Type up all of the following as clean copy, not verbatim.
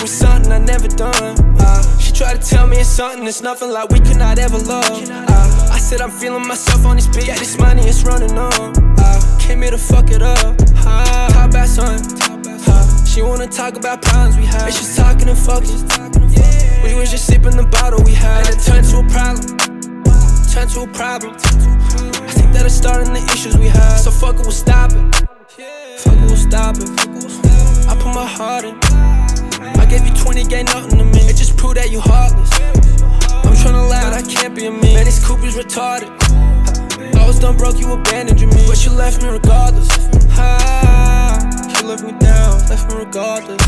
was something I never done. She tried to tell me it's something, it's nothing like we could not ever love. I said I'm feeling myself on this beat, yeah, this money is running on. Came here to fuck it up. Top ass on. She wanna talk about problems we had. It's just talking and fucking. We was just sipping the bottle we had. And it turned to a problem. Turned to a problem. I think that it started in the issues we had. So fuck it, we'll stop it. Fuck it, we'll stop it. I put my heart in. I gave you 20, gave nothing to me. It just proved that you heartless. I'm tryna lie, but I can't be a me. Man, this coupe is retarded. I was done broke, you abandoned me, but you left me regardless. You left me down, left me regardless.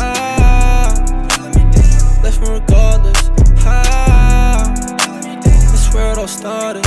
Left me regardless. That's where it all started.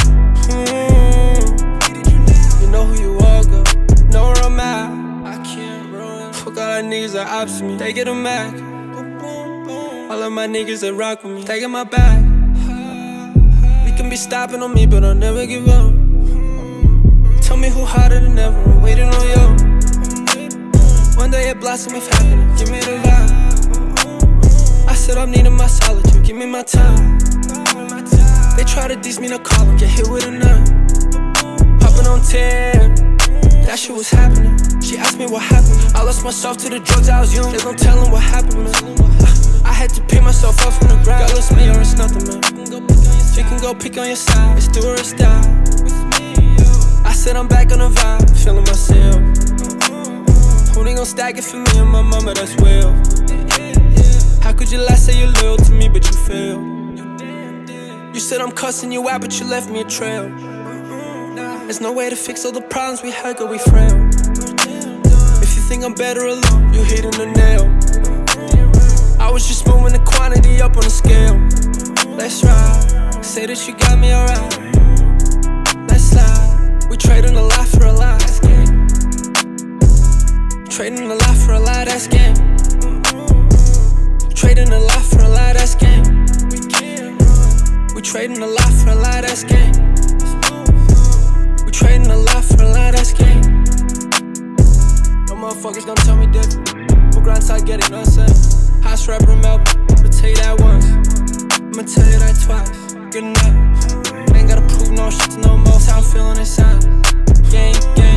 You know who you are, girl. Know where I'm at. I can't run. Fuck all that niggas that opposite me. They get a Mac. All of my niggas that rock with me, they got my back. We can be stopping on me, but I'll never give up. Tell me who harder than ever, I'm waiting on you. One day it blossom with happiness, give me the vibe. I said I'm needing my solitude, give me my time. They try to diss me, no call them, get hit with a nine. Popping on 10, that shit was happening. She asked me what happened. I lost myself to the drugs, I was young. They gon' tell them what happened, man. I had to pick myself up from the ground. Girl, it's me or it's nothing, man. You can go pick on your side, it's do or it's die. I said I'm back on the vibe, feeling myself. Who they gon' stack it for me and my mama, that's well. How could you lie, say you're loyal to me, but you failed? You said I'm cussing you out, but you left me a trail. There's no way to fix all the problems we had, girl, we frail. If you think I'm better alone, you're hitting the nail. I was just moving the quantity up on the scale. Let's ride, say that you got me alright. Let's slide, we trading a lot for a lie, that's game. Trading a lot for a lie, that's game. Trading a lot for a lie, that's game. We trading a lot for a lie, that's game. We trading a lot for a lie, that's game. No motherfuckers gonna tell me different. We'll grind till I get it, you know what I'm saying? House rapper Melbourne, I'ma tell you that once, I'ma tell you that twice. Good night. Ain't gotta prove no shit to no more. That's how I'm feeling inside. Gang, gang.